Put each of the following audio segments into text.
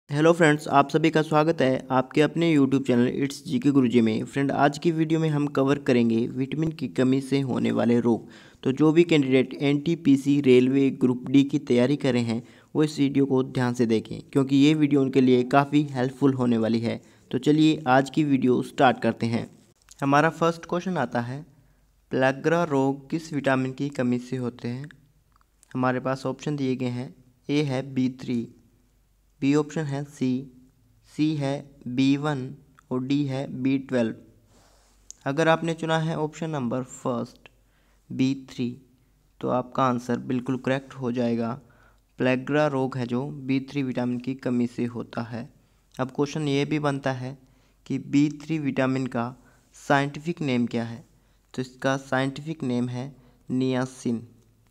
Hello friends, आप सभी का स्वागत है आपके अपने YouTube channel it's GK Guruji में। फ्रेंड, आज की वीडियो में हम कवर करेंगे विटामिन की कमी से होने वाले रोग। तो जो भी candidate NTPC railway group D की तैयारी कर रहे हैं वो इस वीडियो को ध्यान से देखें, क्योंकि ये वीडियो उनके लिए काफ़ी हेल्पफुल होने वाली है। तो चलिए आज की वीडियो स्टार्ट करते हैं। हमारा फर्स्ट क्वेश्चन आता है, प्लेग्रा रोग किस विटामिन की कमी से होते हैं। हमारे पास ऑप्शन दिए गए हैं। ए है B3, बी ऑप्शन है सी है B1 और डी है B12। अगर आपने चुना है ऑप्शन नंबर फर्स्ट B3 तो आपका आंसर बिल्कुल करेक्ट हो जाएगा। प्लेग्रा रोग है जो B3 विटामिन की कमी से होता है। अब क्वेश्चन ये भी बनता है कि B3 विटामिन का साइंटिफिक नेम क्या है। तो इसका साइंटिफिक नेम है नियासिन।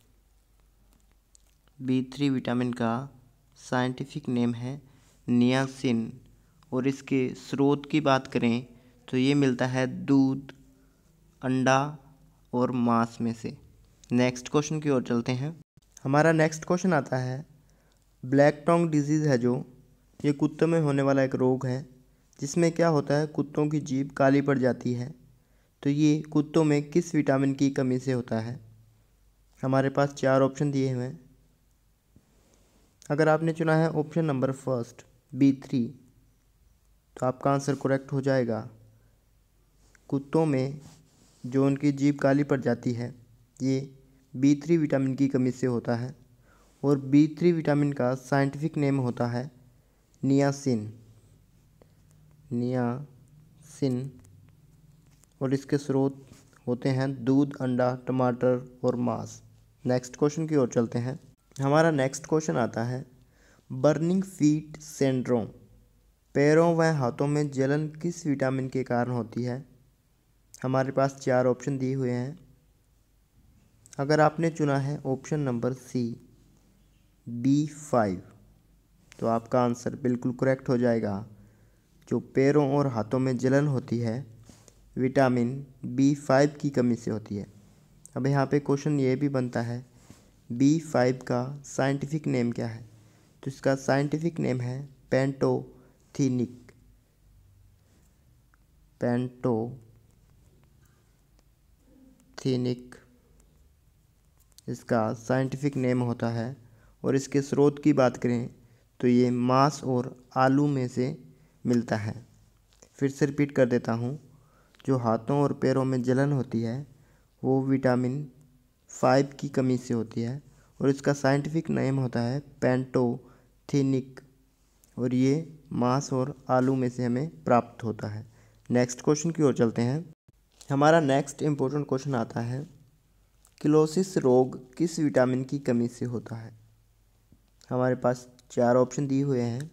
B3 विटामिन का साइंटिफिक नेम है नियासिन और इसके स्रोत की बात करें तो ये मिलता है दूध, अंडा और मांस में से। नेक्स्ट क्वेश्चन की ओर चलते हैं। हमारा नेक्स्ट क्वेश्चन आता है, ब्लैक टोंग डिजीज़ है जो ये कुत्तों में होने वाला एक रोग है जिसमें क्या होता है, कुत्तों की जीभ काली पड़ जाती है। तो ये कुत्तों में किस विटामिन की कमी से होता है। हमारे पास 4 ऑप्शन दिए हुए हैं। अगर आपने चुना है ऑप्शन नंबर फर्स्ट B3 तो आपका आंसर करेक्ट हो जाएगा। कुत्तों में जो उनकी जीभ काली पड़ जाती है ये B3 विटामिन की कमी से होता है और B3 विटामिन का साइंटिफिक नेम होता है नियासिन। और इसके स्रोत होते हैं दूध, अंडा, टमाटर और मांस। नेक्स्ट क्वेश्चन की ओर चलते हैं। हमारा नेक्स्ट क्वेश्चन आता है, बर्निंग फीट सिंड्रोम, पैरों व हाथों में जलन किस विटामिन के कारण होती है। हमारे पास 4 ऑप्शन दिए हुए हैं। अगर आपने चुना है ऑप्शन नंबर सी B5 तो आपका आंसर बिल्कुल करेक्ट हो जाएगा। जो पैरों और हाथों में जलन होती है विटामिन B5 की कमी से होती है। अब यहाँ पे क्वेश्चन ये भी बनता है, B5 का साइंटिफिक नेम क्या है। तो इसका साइंटिफिक नेम है पेंटोथेनिक। इसका साइंटिफिक नेम होता है और इसके स्रोत की बात करें तो ये मांस और आलू में से मिलता है। फिर से रिपीट कर देता हूँ, जो हाथों और पैरों में जलन होती है वो विटामिन 5 की कमी से होती है और इसका साइंटिफिक नेम होता है पेंटोथेनिक और ये मांस और आलू में से हमें प्राप्त होता है। नेक्स्ट क्वेश्चन की ओर चलते हैं। हमारा नेक्स्ट इम्पोर्टेंट क्वेश्चन आता है, किलोसिस रोग किस विटामिन की कमी से होता है। हमारे पास 4 ऑप्शन दिए हुए हैं।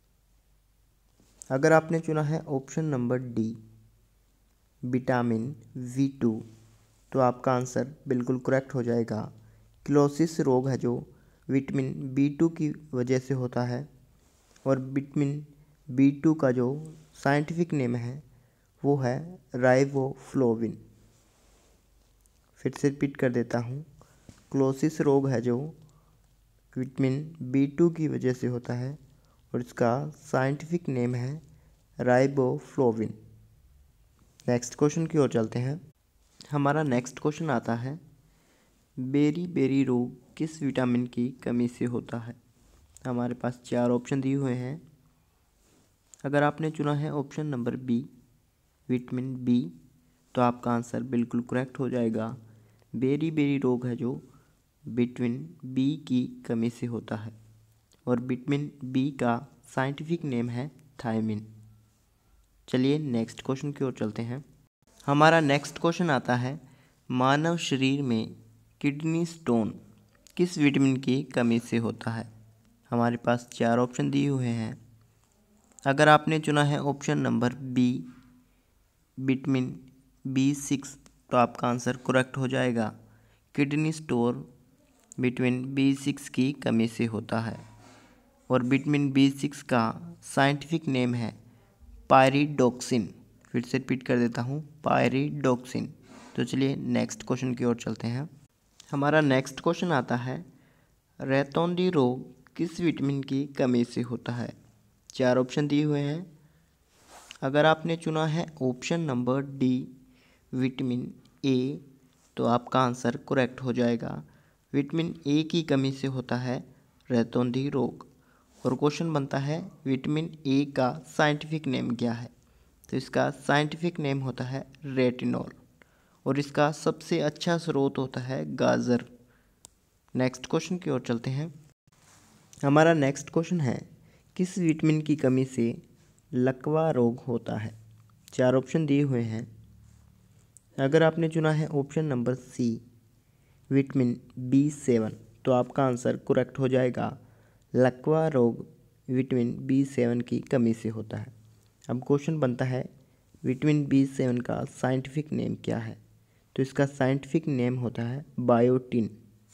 अगर आपने चुना है option number D vitamin V2 तो आपका आंसर बिल्कुल करेक्ट हो जाएगा। किलोसिस रोग है जो विटामिन B2 की वजह से होता है और विटामिन B2 का जो साइंटिफिक नेम है वो है राइबोफ्लोविन। फिर से रिपीट कर देता हूँ, क्लोसिस रोग है जो विटामिन B2 की वजह से होता है और इसका साइंटिफिक नेम है राइबोफ्लोविन। नेक्स्ट क्वेश्चन की ओर चलते हैं। हमारा नेक्स्ट क्वेश्चन आता है, बेरी रोग किस विटामिन की कमी से होता है। हमारे पास 4 ऑप्शन दिए हुए हैं। अगर आपने चुना है option number B vitamin B तो आपका आंसर बिल्कुल करेक्ट हो जाएगा। बेरी रोग है जो विटामिन B की कमी से होता है और विटामिन B का साइंटिफिक नेम है थायमिन। चलिए नेक्स्ट क्वेश्चन की ओर चलते हैं। हमारा नेक्स्ट क्वेश्चन आता है, मानव शरीर में किडनी स्टोन किस विटामिन की कमी से होता है। हमारे पास 4 ऑप्शन दिए हुए हैं। अगर आपने चुना है option number B vitamin B6 तो आपका आंसर करेक्ट हो जाएगा। किडनी स्टोन विटामिन B6 की कमी से होता है और विटामिन B6 का साइंटिफिक नेम है पायरिडोक्सिन। फिर से रिपीट कर देता हूँ, पायरिडोक्सिन। तो चलिए नेक्स्ट क्वेश्चन की ओर चलते हैं। हमारा नेक्स्ट क्वेश्चन आता है, रतौंधी रोग किस विटामिन की कमी से होता है। 4 ऑप्शन दिए हुए हैं। अगर आपने चुना है option number D vitamin A, तो आपका आंसर करेक्ट हो जाएगा। विटामिन ए की कमी से होता है रतौंधी रोग। और क्वेश्चन बनता है विटामिन ए का साइंटिफिक नेम क्या है? तो इसका साइंटिफिक नेम होता है रेटिनॉल और इसका सबसे अच्छा स्रोत होता है गाजर। नेक्स्ट क्वेश्चन की ओर चलते हैं। हमारा नेक्स्ट क्वेश्चन है किस विटामिन की कमी से लकवा रोग होता है? 4 ऑप्शन दिए हुए हैं। अगर आपने चुना है option number C vitamin B7, तो आपका आंसर करेक्ट हो जाएगा। लकवा रोग विटामिन B7 की कमी से होता है। अब क्वेश्चन बनता है विटामिन B7 का साइंटिफिक नेम क्या है? तो इसका साइंटिफिक नेम होता है बायोटिन।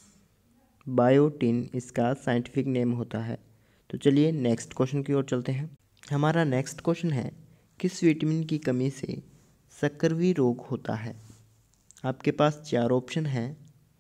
बायोटिन इसका साइंटिफिक नेम होता है। तो चलिए नेक्स्ट क्वेश्चन की ओर चलते हैं। हमारा नेक्स्ट क्वेश्चन है किस विटामिन की कमी से सक्रिय रोग होता है? आपके पास 4 ऑप्शन हैं।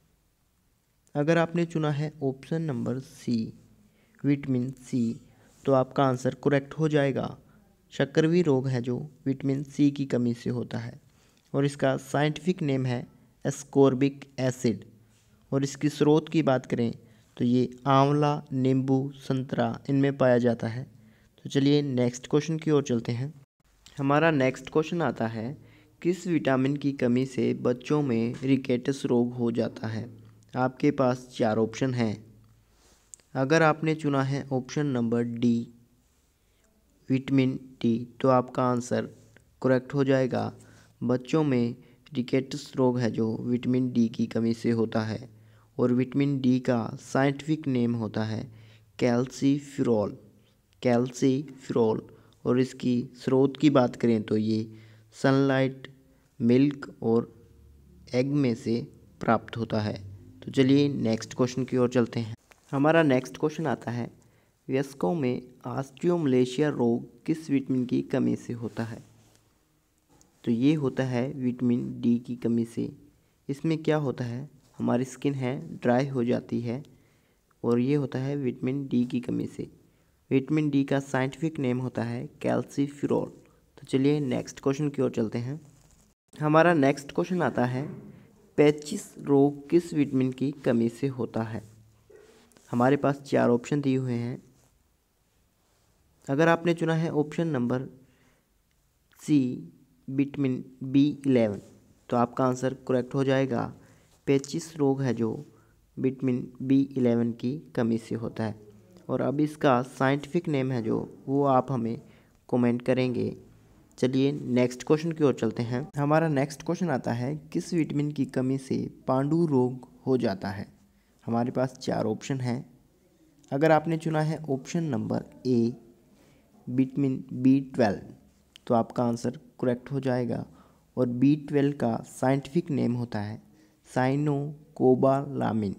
अगर आपने चुना है option number C vitamin C, तो आपका आंसर करेक्ट हो जाएगा। सक्रिय रोग है जो विटामिन सी की कमी से होता है और इसका साइंटिफिक नेम है एस्कॉर्बिक एसिड। और इसकी स्रोत की बात करें तो ये आंवला, नींबू, संतरा इनमें पाया जाता है। तो चलिए नेक्स्ट क्वेश्चन की ओर चलते हैं। हमारा नेक्स्ट क्वेश्चन आता है किस विटामिन की कमी से बच्चों में रिकेटस रोग हो जाता है? आपके पास 4 ऑप्शन हैं। अगर आपने चुना है option number D vitamin D, तो आपका आंसर करेक्ट हो जाएगा। बच्चों में रिकेटस रोग है जो विटामिन डी की कमी से होता है और विटामिन डी का साइंटिफिक नेम होता है कैल्सीफेरॉल। कैल्सीफेरॉल और इसकी स्रोत की बात करें तो ये सनलाइट, मिल्क और एग में से प्राप्त होता है। तो चलिए नेक्स्ट क्वेश्चन की ओर चलते हैं। हमारा नेक्स्ट क्वेश्चन आता है वयस्कों में ऑस्टियोमलेशिया रोग किस विटामिन की कमी से होता है? तो ये होता है विटामिन डी की कमी से। इसमें क्या होता है, हमारी स्किन है ड्राई हो जाती है और ये होता है विटामिन डी की कमी से। विटामिन डी का साइंटिफिक नेम होता है कैल्सीफेरॉल। तो चलिए नेक्स्ट क्वेश्चन की ओर चलते हैं। हमारा नेक्स्ट क्वेश्चन आता है पेचिस रोग किस विटामिन की कमी से होता है? हमारे पास 4 ऑप्शन दिए हुए हैं। अगर आपने चुना है option number C vitamin B11, तो आपका आंसर करेक्ट हो जाएगा। पेचिस रोग है जो विटामिन B11 की कमी से होता है और अब इसका साइंटिफिक नेम है जो वो आप हमें कमेंट करेंगे। चलिए नेक्स्ट क्वेश्चन की ओर चलते हैं। हमारा नेक्स्ट क्वेश्चन आता है किस विटामिन की कमी से पांडु रोग हो जाता है? हमारे पास 4 ऑप्शन हैं। अगर आपने चुना है option number A vitamin B12, तो आपका आंसर करेक्ट हो जाएगा और B12 का साइंटिफिक नेम होता है साइनोकोबालामिन।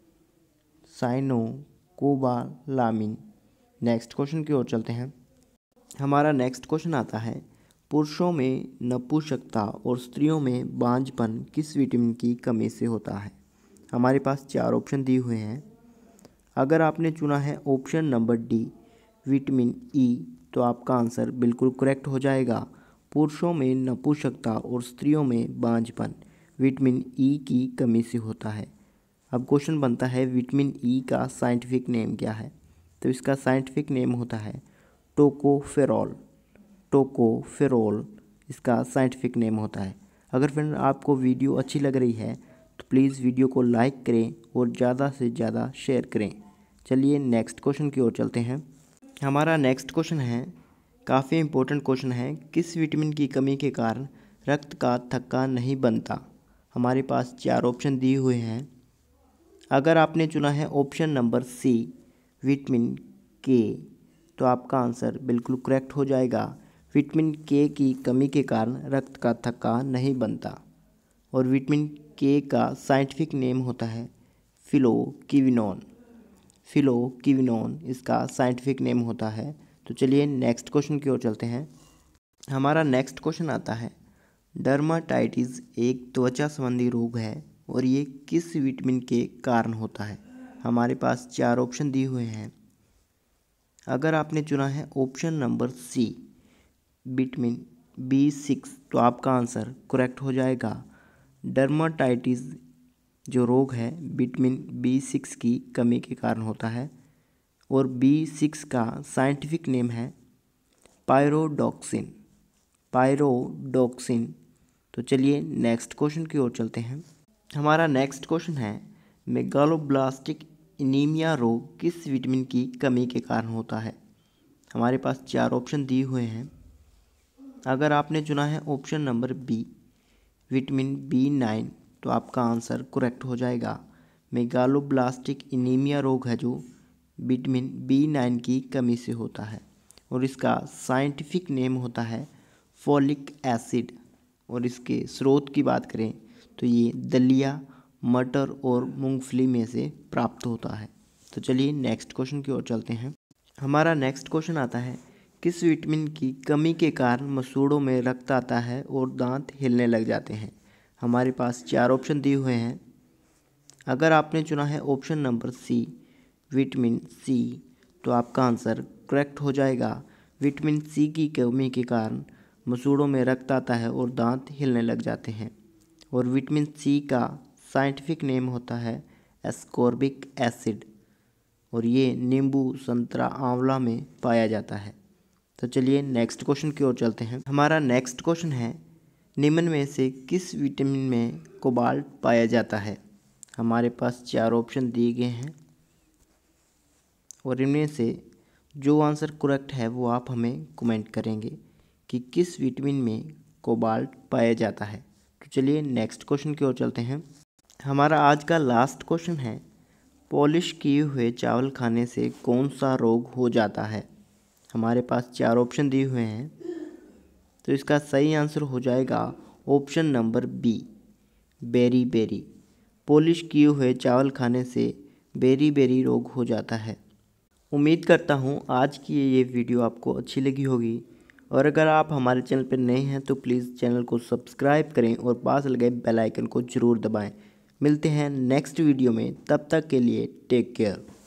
साइनोकोबालामिन। नेक्स्ट क्वेश्चन की ओर चलते हैं। हमारा नेक्स्ट क्वेश्चन आता है पुरुषों में नपुंसकता और स्त्रियों में बांझपन किस विटामिन की कमी से होता है? हमारे पास 4 ऑप्शन दिए हुए हैं। अगर आपने चुना है option number D vitamin E, तो आपका आंसर बिल्कुल करेक्ट हो जाएगा। पुरुषों में नपुंसकता और स्त्रियों में बांझपन विटामिन ई की कमी से होता है। अब क्वेश्चन बनता है विटामिन ई का साइंटिफिक नेम क्या है? तो इसका साइंटिफिक नेम होता है टोकोफेरॉल। टोकोफेरॉल इसका साइंटिफिक नेम होता है। अगर फ्रेंड आपको वीडियो अच्छी लग रही है तो प्लीज़ वीडियो को लाइक करें और ज़्यादा से ज़्यादा शेयर करें। चलिए नेक्स्ट क्वेश्चन की ओर चलते हैं। हमारा नेक्स्ट क्वेश्चन है काफ़ी इम्पोर्टेंट क्वेश्चन है किस विटामिन की कमी के कारण रक्त का थक्का नहीं बनता? हमारे पास 4 ऑप्शन दिए हुए हैं। अगर आपने चुना है ऑप्शन नंबर सी विटामिन के, तो आपका आंसर बिल्कुल करेक्ट हो जाएगा। विटामिन के की कमी के कारण रक्त का थक्का नहीं बनता और विटामिन के का साइंटिफिक नेम होता है फिलोक्विनोन। फिलोक्विनोन इसका साइंटिफिक नेम होता है। तो चलिए नेक्स्ट क्वेश्चन की ओर चलते हैं। हमारा नेक्स्ट क्वेश्चन आता है डर्माटाइटिस एक त्वचा संबंधी रोग है और ये किस विटामिन के कारण होता है? हमारे पास 4 ऑप्शन दिए हुए हैं। अगर आपने चुना है option number C vitamin B6 तो आपका आंसर करेक्ट हो जाएगा। डर्माटाइटिस जो रोग है विटामिन B6 की कमी के कारण होता है और B6 का साइंटिफिक नेम है पायरोडॉक्सिन। तो चलिए नेक्स्ट क्वेश्चन की ओर चलते हैं। हमारा नेक्स्ट क्वेश्चन है मेगालोब्लास्टिक एनीमिया रोग किस विटामिन की कमी के कारण होता है। हमारे पास 4 ऑप्शन दिए हुए हैं। अगर आपने चुना है option number B vitamin B9 तो आपका आंसर करेक्ट हो जाएगा। मेगालोब्लास्टिक एनीमिया रोग है जो विटामिन B9 की कमी से होता है और इसका साइंटिफिक नेम होता है फोलिक एसिड। और इसके स्रोत की बात करें तो ये दलिया, मटर और मूंगफली में से प्राप्त होता है। तो चलिए नेक्स्ट क्वेश्चन की ओर चलते हैं। हमारा नेक्स्ट क्वेश्चन आता है किस विटामिन की कमी के कारण मसूड़ों में रक्त आता है और दांत हिलने लग जाते हैं। हमारे पास 4 ऑप्शन दिए हुए हैं। अगर आपने चुना है option number C vitamin C तो आपका आंसर करेक्ट हो जाएगा। विटामिन सी की कमी के कारण मसूड़ों में रक्त आता है और दांत हिलने लग जाते हैं और विटामिन सी का साइंटिफिक नेम होता है एस्कॉर्बिक एसिड और ये नींबू, संतरा, आंवला में पाया जाता है। तो चलिए नेक्स्ट क्वेश्चन की ओर चलते हैं। हमारा नेक्स्ट क्वेश्चन है निम्न में से किस विटामिन में कोबाल्ट पाया जाता है। हमारे पास 4 ऑप्शन दिए गए हैं और इनमें से जो आंसर करेक्ट है वो आप हमें कमेंट करेंगे कि किस विटामिन में कोबाल्ट पाया जाता है। तो चलिए नेक्स्ट क्वेश्चन की ओर चलते हैं। हमारा आज का लास्ट क्वेश्चन है पॉलिश किए हुए चावल खाने से कौन सा रोग हो जाता है। हमारे पास 4 ऑप्शन दिए हुए हैं तो इसका सही आंसर हो जाएगा option number B beriberi. Polish किए हुए चावल खाने से बेरी रोग हो जाता है। उम्मीद करता हूँ आज की ये वीडियो आपको अच्छी लगी होगी और अगर आप हमारे चैनल पर नए हैं तो प्लीज़ चैनल को सब्सक्राइब करें और पास लगे बेल आइकन को ज़रूर दबाएं। मिलते हैं नेक्स्ट वीडियो में, तब तक के लिए टेक केयर।